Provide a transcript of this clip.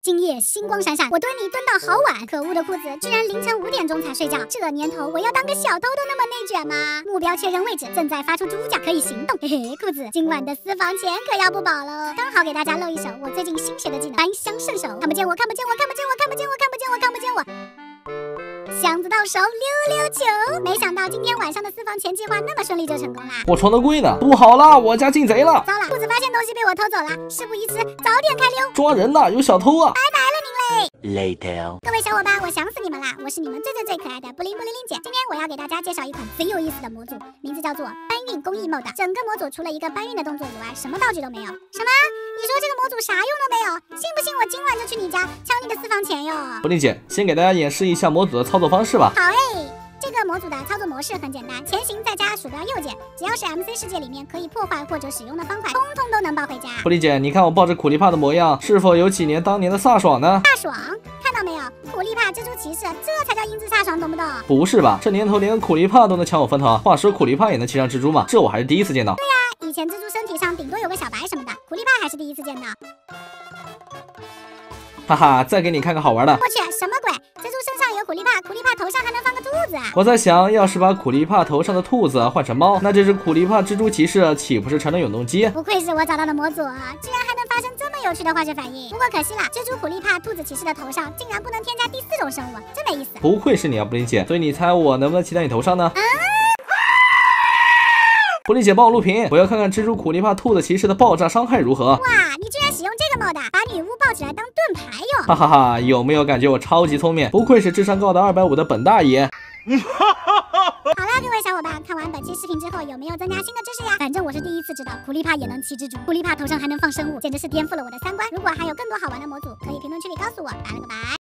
今夜星光闪闪，我蹲你蹲到好晚。可恶的裤子居然凌晨5点钟才睡觉，这年头我要当个小偷都那么内卷吗？目标确认位置，正在发出猪价，可以行动。嘿嘿，裤子，今晚的私房钱可要不保了。刚好给大家露一手我最近新学的技能——单香圣手。看不见我，看不见我，看不见我，看不见我，看不见我，看不见我。箱子到手669，没想到今天晚上的私房钱计划那么顺利就成功啦！ 我床头柜呢？不好啦，我家进贼了！ 糟了，裤子发现东西被我偷走了，事不宜迟，早点开溜！ 抓人呢，有小偷啊！ 拜拜了您嘞 Later， 各位小伙伴，我想死你们啦！我是你们最可爱的布灵布灵灵姐。今天我要给大家介绍一款贼有意思的模组，名字叫做搬运工艺 mode。整个模组除了一个搬运的动作以外，什么道具都没有。什么？你说这个模组啥用都没有？信不信我今晚就去你家抢你的私房钱哟？ 布灵姐，先给大家演示一下模组的操作方式吧。 好诶。这个模组的操作模式很简单，前行再加鼠标右键，只要是 MC 世界里面可以破坏或者使用的方块，通通都能抱回家。 布灵姐，你看我抱着苦力怕的模样，是否有几年当年的飒爽呢？ 飒爽，看到没有？苦力怕蜘蛛骑士，这才叫英姿飒爽，懂不懂？ 不是吧？这年头连苦力怕都能抢我风头，话说苦力怕也能骑上蜘蛛吗？这我还是第一次见到。 对呀，以前蜘蛛身体上顶多有个小白什么的，苦力怕还是第一次见到。 哈哈，再给你看个好玩的。 我去，什么鬼？蜘蛛身上有苦力怕，苦力怕头上还能放个兔子啊！ 我在想，要是把苦力怕头上的兔子换成猫，那这只苦力怕蜘蛛骑士岂不是成了永动机？ 不愧是我找到的模组啊，居然还能发生这么有趣的化学反应。不过可惜了，蜘蛛苦力怕兔子骑士的头上竟然不能添加第4种生物，真没意思。 不愧是你啊，布灵姐。所以你猜我能不能骑在你头上呢？布灵姐帮我录屏，我要看看蜘蛛苦力怕兔子骑士的爆炸伤害如何。 哇，你居然使用这个 mode， 把女巫抱起来当盾牌用！ 哈哈哈，有没有感觉我超级聪明？不愧是智商高达250的本大爷。 好啦，各位小伙伴，看完本期视频之后，有没有增加新的知识呀？反正我是第一次知道苦力怕也能骑蜘蛛，苦力怕头上还能放生物，简直是颠覆了我的三观。如果还有更多好玩的模组，可以评论区里告诉我。拜了个拜。